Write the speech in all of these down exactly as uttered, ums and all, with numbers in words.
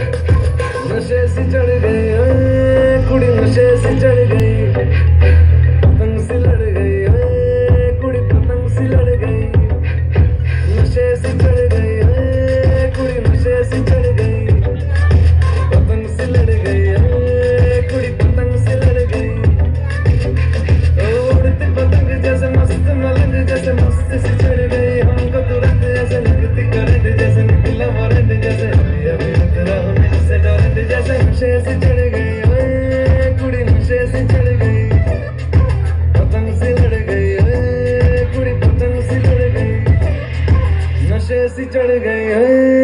नशे से चढ़ गई ओए कुड़ी, नशे से चढ़ गई, पतंग से लड़ गई ओए कुड़ी, पतंग से लड़ गई। नशे से चढ़ गई ओए कुड़ी, नशे से चढ़ गई, पतंग से लड़ गई ओए कुड़ी, पतंग से लड़ गई। उड़ती पतंग जैसे मस्त मलंग, जैसे मस्त से चढ़ गई हमको तुरंत, जैसे लगती करंट, जैसे निकला वारंट, जैसे अभी अभी उतरा हमें से डरंट, जैसे नशे से चढ़ गई ओए कुड़ी, नशे से चढ़ गई, पतंग से लड़ गई ओए कुड़ी, पतंग से लड़ गई। नशे से चढ़ गई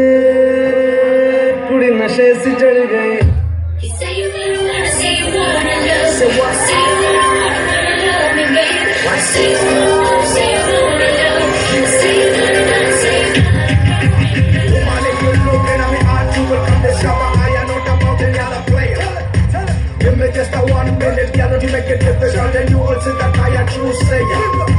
ओए कुड़ी, नशे से चढ़ गई। You say you really wanna, say you wanna love, so what? Say you really wanna, wanna love me, baby. Why say you wanna, wanna, say you wanna love, say you really wanna, say you wanna. Woman, if you look at me hard, you will undercover. I am not about any other player. Give me just a one minute, girl, to make it difficult, and you will see that I am true sayer.